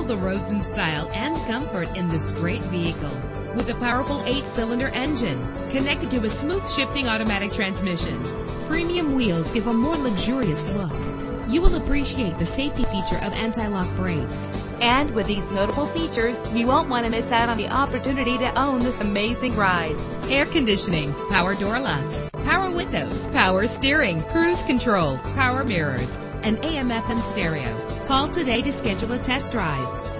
Travel the roads in style and comfort in this great vehicle. With a powerful 8-cylinder engine connected to a smooth shifting automatic transmission, premium wheels give a more luxurious look. You will appreciate the safety feature of anti-lock brakes. And with these notable features, you won't want to miss out on the opportunity to own this amazing ride. Air conditioning, power door locks, power windows, power steering, cruise control, power mirrors, and AM/FM stereo. Call today to schedule a test drive.